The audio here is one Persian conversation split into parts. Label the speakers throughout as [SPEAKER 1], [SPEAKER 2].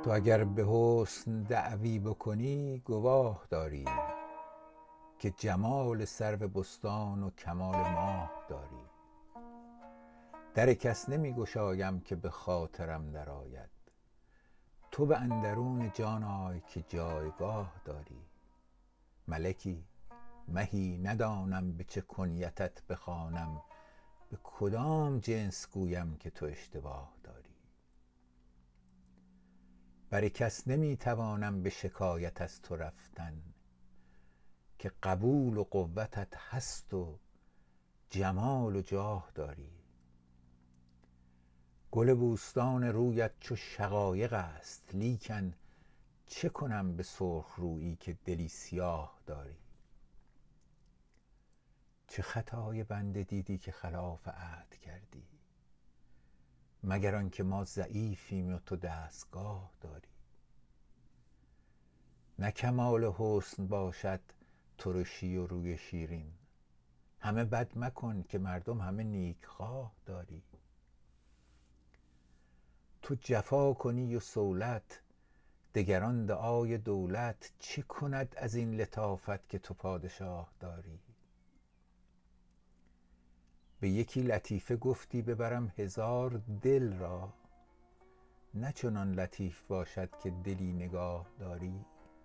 [SPEAKER 1] تو اگر به حسن دعوی بکنی گواه داری که جمال سرو بستان و کمال ماه داری. در کس نمی گشایم که به خاطرم درآید، تو به اندرون جان آی که جایگاه داری. ملکی مهی ندانم به چه کنیتت بخوانم، به کدام جنس گویم که تو اشتباه داری. بر کس نمی توانم به شکایت از تو رفتن، که قبول و قوتت هست و جمال و جاه داری. گل بوستان رویت چو شقایق است، لیکن چه کنم به سرخ رویی که دلی سیاه داری. چه خطای بنده دیدی که خلاف عهد کردی، مگر آنکه ما ضعیفیم و تو دستگاه داری. نه کمال حسن باشد ترشی و روی شیرین، همه بد مکن که مردم همه نیکخواه داری. تو جفا کنی و صولت، دگران دعای دولت، چه کند از این لطافت که تو پادشاه داری. به یکی لطیفه گفتی ببرم هزار دل را، نه چنان لطیف باشد که دلی نگاه داری.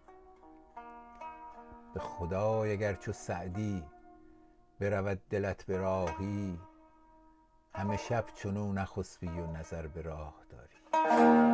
[SPEAKER 1] به خدای اگر چو سعدی برود دلت به راهی، همه شب چنو نخسبی و نظر به راه داری.